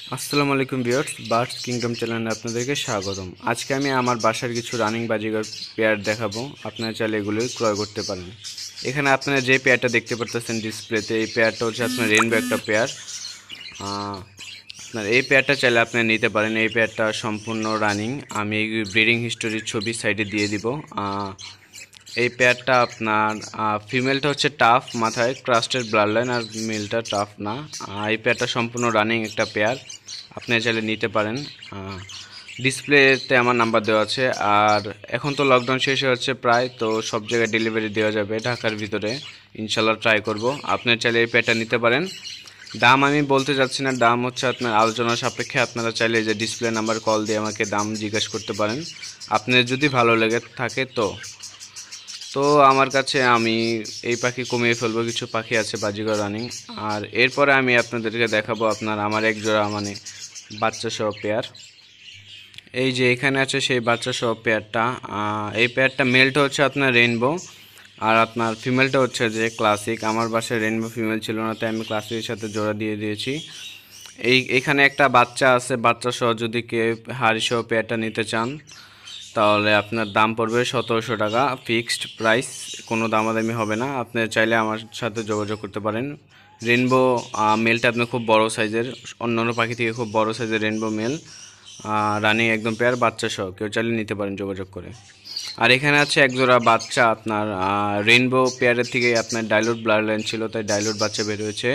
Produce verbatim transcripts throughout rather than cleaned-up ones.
আসসালামু আলাইকুম viewers, birds kingdom চ্যানেলে আপনাদেরকে স্বাগতম। আজকে আমি আমার বাসার কিছু রানিং বাজিগার পেয়ার দেখাবো। আপনারা চাইলে এগুলো ক্রয় করতে পারেন। এখানে আপনারা যে পেয়ারটা দেখতে পারতেছেন ডিসপ্লেতে, এই পেয়ারটা হচ্ছে আপনার রেনবো একটা পেয়ার। আপনার এই পেয়ারটা চাইলে আপনারা নিতে পারেন। এই পেয়ারটা সম্পূর্ণ রানিং। আমি এই ব্রিডিং হিস্টোরির ছবি সাইডে দিয়ে দিব। এই পেয়ারটা আপনার ফিমেলটা হচ্ছে টাফ, মাথায় ক্রাস্টের ব্লাড লাইন, আর মেলটা টাফ না। এই পেয়ারটা সম্পূর্ণ রানিং একটা পেয়ার, আপনি চাইলে নিতে পারেন। ডিসপ্লেতে আমার নাম্বার দেওয়া আছে। আর এখন তো লকডাউন শেষ হচ্ছে প্রায়, তো সব জায়গায় ডেলিভারি দেওয়া যাবে ঢাকার ভিতরে। ইনশাল্লাহ ট্রাই করব। আপনি চাইলে এই পেয়ারটা নিতে পারেন। দাম আমি বলতে যাচ্ছি না, দাম হচ্ছে আপনার আলোচনা সাপেক্ষে। আপনারা চাইলে যে ডিসপ্লে নাম্বার কল দিয়ে আমাকে দাম জিজ্ঞাসা করতে পারেন, আপনার যদি ভালো লেগে থাকে। তো তো আমার কাছে আমি এই পাখি কমিয়ে ফেলবো, কিছু পাখি আছে বাজিগর রানিং। আর এরপরে আমি আপনাদেরকে দেখাবো আপনার আমার এক জোড়া মানে বাচ্চা সহ পেয়ার। এই যে এখানে আছে সেই বাচ্চা সহ পেয়ারটা। এই পেয়ারটা মেলটা হচ্ছে আপনার রেইনবো, আর আপনার ফিমেলটা হচ্ছে যে ক্লাসিক। আমার বাসায় রেইনবো ফিমেল ছিল না, তাই আমি ক্লাসিকের সাথে জোড়া দিয়ে দিয়েছি। এই এখানে একটা বাচ্চা আছে, বাচ্চা সহ যদি কেউ হাড়ি সহ পেয়ারটা নিতে চান তাহলে আপনার দাম পড়বে সতেরোশো টাকা, ফিক্সড প্রাইস, কোনো দামাদামি হবে না। আপনি চাইলে আমার সাথে যোগাযোগ করতে পারেন। রেনবো মেলটা আপনার খুব বড় সাইজের, অন্যান্য পাখি থেকে খুব বড় সাইজের রেনবো মেল, রানিং একদম পেয়ার, বাচ্চা সহ, কেউ চাইলে নিতে পারেন যোগাযোগ করে। আর এখানে আছে একজোড়া বাচ্চা আপনার রেনবো পেয়ারের থেকে আপনার ডাইলুট ব্লাড লাইন ছিল, তাই ডাইলুট বাচ্চা বের হয়েছে।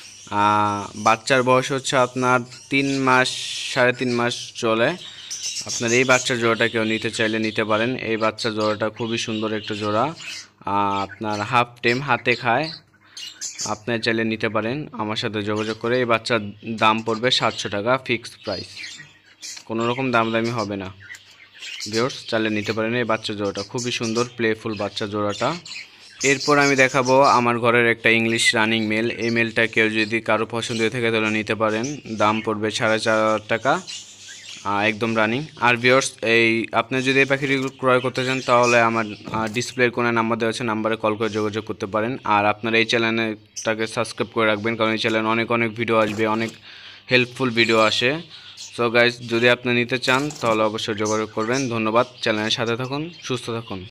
বাচ্চার বয়স হচ্ছে আপনার তিন মাস, সাড়ে তিন মাস চলে। আপনার এই বাচ্চার জোড়াটা কেউ নিতে চাইলে নিতে পারেন। এই বাচ্চার জোড়াটা খুবই সুন্দর একটা জোড়া, আপনার হাফ টেম, হাতে খায়। আপনি চাইলে নিতে পারেন আমার সাথে যোগাযোগ করে। এই বাচ্চার দাম পড়বে সাতশো টাকা, ফিক্সড প্রাইস, কোনো রকম দামদামি হবে না। ভিউয়ার্স চাইলে নিতে পারেন। এই বাচ্চা জোড়াটা খুবই সুন্দর, প্লেফুল বাচ্চা জোড়াটা। এরপর আমি দেখাবো আমার ঘরের একটা ইংলিশ রানিং মেল। এই মেলটা কেউ যদি কারো পছন্দ হয়ে থাকে তাহলে নিতে পারেন। দাম পড়বে সাড়ে চার হাজার টাকা, একদম রানিং। আর ভিউয়ার্স এই আপনি যদি এই পাখিটি ক্রয় করতে চান তাহলে আমার ডিসপ্লের কোনো নাম্বার দেওয়া আছে, নাম্বারে কল করে যোগাযোগ করতে পারেন। আর আপনার এই চ্যানেলটাকে সাবস্ক্রাইব করে রাখবেন, কারণ এই চ্যানেলে অনেক অনেক ভিডিও আসবে, অনেক হেল্পফুল ভিডিও আসে। সো গাইজ, যদি আপনি নিতে চান তাহলে অবশ্যই যোগাযোগ করবেন। ধন্যবাদ। চ্যানেলের সাথে থাকুন, সুস্থ থাকুন।